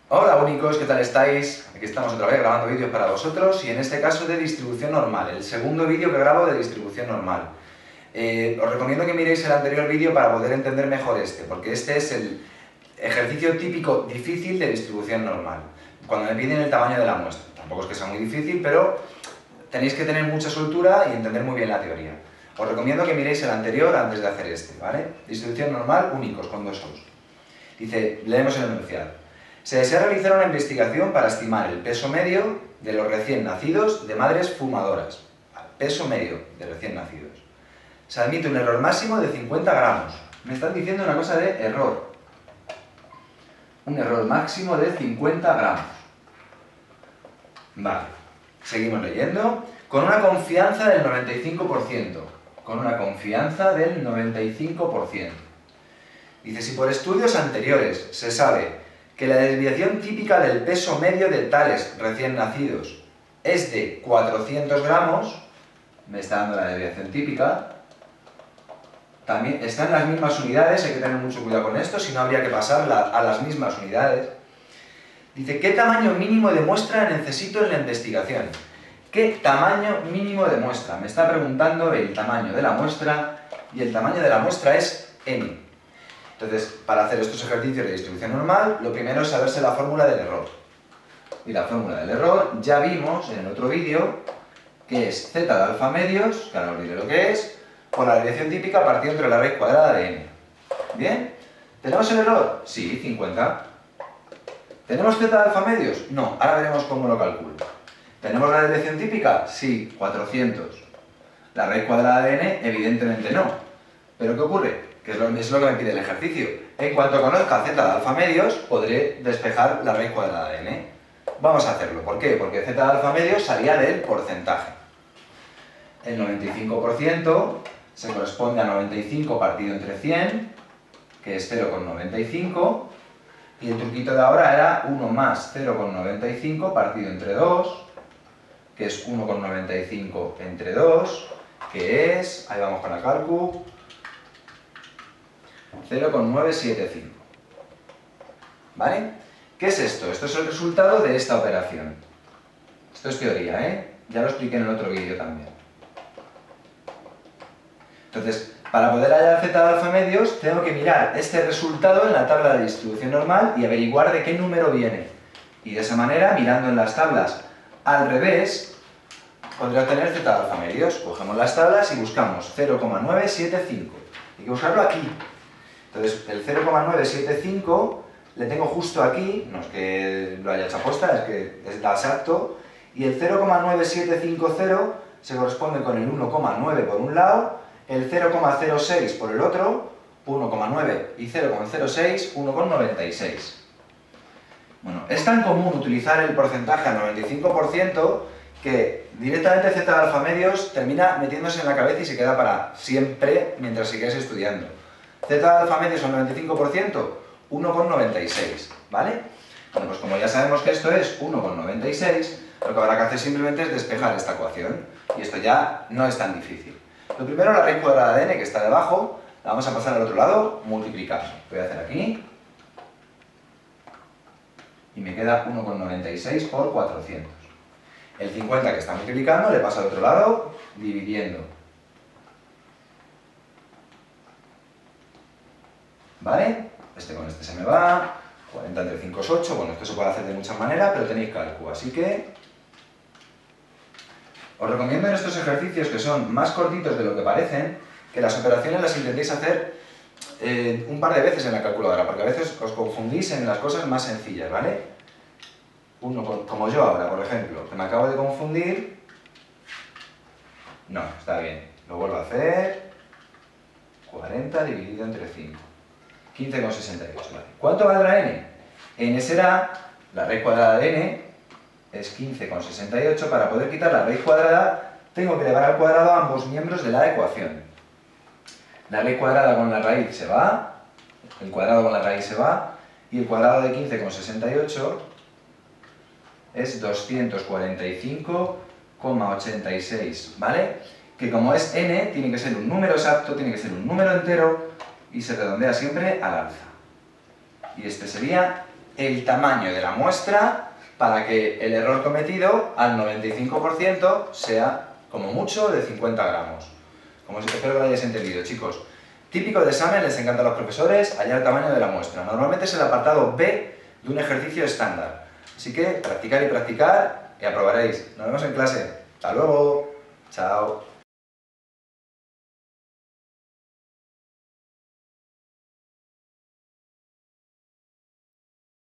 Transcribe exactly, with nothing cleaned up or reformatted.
Hola únicos, ¿qué tal estáis? Aquí estamos otra vez grabando vídeos para vosotros y en este caso de distribución normal, el segundo vídeo que grabo de distribución normal. Eh, os recomiendo que miréis el anterior vídeo para poder entender mejor este, porque este es el ejercicio típico difícil de distribución normal, cuando me piden el tamaño de la muestra. Tampoco es que sea muy difícil, pero tenéis que tener mucha soltura y entender muy bien la teoría. Os recomiendo que miréis el anterior antes de hacer este, ¿vale? Distribución normal, únicos, con dos O's. Dice, leemos el enunciado. Se desea realizar una investigación para estimar el peso medio de los recién nacidos de madres fumadoras. Peso medio de recién nacidos. Se admite un error máximo de cincuenta gramos. Me están diciendo una cosa de error. Un error máximo de cincuenta gramos. Vale. Seguimos leyendo. Con una confianza del noventa y cinco por ciento. Con una confianza del noventa y cinco por ciento. Dice, si por estudios anteriores se sabe que la desviación típica del peso medio de tales recién nacidos es de cuatrocientos gramos, me está dando la desviación típica, también están las mismas unidades, hay que tener mucho cuidado con esto, si no habría que pasarla a las mismas unidades. Dice, ¿qué tamaño mínimo de muestra necesito en la investigación? ¿Qué tamaño mínimo de muestra? Me está preguntando el tamaño de la muestra, y el tamaño de la muestra es n. Entonces, para hacer estos ejercicios de distribución normal, lo primero es saberse la fórmula del error. Y la fórmula del error ya vimos en el otro vídeo que es z de alfa medios, que ahora os diré lo que es, por la desviación típica partido entre la raíz cuadrada de n. ¿Bien? ¿Tenemos el error? Sí, cincuenta. ¿Tenemos z de alfa medios? No, ahora veremos cómo lo calculo. ¿Tenemos la desviación típica? Sí, cuatrocientos. La raíz cuadrada de n, evidentemente no. ¿Pero qué ocurre? Que es lo, es lo que me pide el ejercicio. En cuanto conozca z de alfa medios, podré despejar la raíz cuadrada de n. Vamos a hacerlo. ¿Por qué? Porque z de alfa medios salía del porcentaje. El noventa y cinco por ciento se corresponde a noventa y cinco partido entre cien, que es cero coma noventa y cinco, y el truquito de ahora era uno más cero coma noventa y cinco partido entre dos, que es uno coma noventa y cinco entre dos, que es, ahí vamos con la calcu, cero coma novecientos setenta y cinco. ¿Vale? ¿Qué es esto? Esto es el resultado de esta operación. Esto es teoría, ¿eh? Ya lo expliqué en el otro vídeo también. Entonces, para poder hallar z de alfa medios, tengo que mirar este resultado en la tabla de distribución normal y averiguar de qué número viene. Y de esa manera, mirando en las tablas al revés, podré obtener z de alfa medios. Cogemos las tablas y buscamos cero coma novecientos setenta y cinco. Hay que buscarlo aquí. Entonces, el cero coma novecientos setenta y cinco le tengo justo aquí, no es que lo haya hecho aposta, es que es exacto, y el cero coma novecientos cincuenta se corresponde con el uno coma nueve por un lado, el cero coma cero seis por el otro, uno coma nueve, y cero coma cero seis, uno coma noventa y seis. Bueno, es tan común utilizar el porcentaje al noventa y cinco por ciento que directamente z de alfa medios termina metiéndose en la cabeza y se queda para siempre mientras sigáis estudiando. Z de alfa medios al noventa y cinco por ciento, uno coma noventa y seis, ¿vale? Bueno, pues como ya sabemos que esto es uno coma noventa y seis, lo que habrá que hacer simplemente es despejar esta ecuación, y esto ya no es tan difícil. Lo primero, la raíz cuadrada de n, que está debajo, la vamos a pasar al otro lado, multiplicar. Voy a hacer aquí, y me queda uno coma noventa y seis por cuatrocientos. El cincuenta que está multiplicando le paso al otro lado, dividiendo. ¿Vale? Este con este se me va, cuarenta entre cinco es ocho, bueno, esto se puede hacer de muchas maneras, pero tenéis cálculo, así que os recomiendo en estos ejercicios, que son más cortitos de lo que parecen, que las operaciones las intentéis hacer eh, un par de veces en la calculadora, porque a veces os confundís en las cosas más sencillas, ¿vale? Uno, como yo ahora, por ejemplo, que me acabo de confundir, no, está bien, lo vuelvo a hacer, cuarenta dividido entre cinco. quince coma sesenta y ocho, ¿vale? ¿Cuánto valdrá n? N será, la raíz cuadrada de n es quince coma sesenta y ocho, para poder quitar la raíz cuadrada tengo que elevar al cuadrado a ambos miembros de la ecuación. La raíz cuadrada con la raíz se va, el cuadrado con la raíz se va, y el cuadrado de quince coma sesenta y ocho es doscientos cuarenta y cinco coma ochenta y seis, ¿vale? Que como es n, tiene que ser un número exacto, tiene que ser un número entero, y se redondea siempre al alza. Y este sería el tamaño de la muestra para que el error cometido al noventa y cinco por ciento sea, como mucho, de cincuenta gramos. Como espero que lo hayáis entendido, chicos. Típico de examen, les encanta a los profesores hallar el tamaño de la muestra. Normalmente es el apartado B de un ejercicio estándar. Así que practicar y practicar y aprobaréis. Nos vemos en clase. ¡Hasta luego! ¡Chao!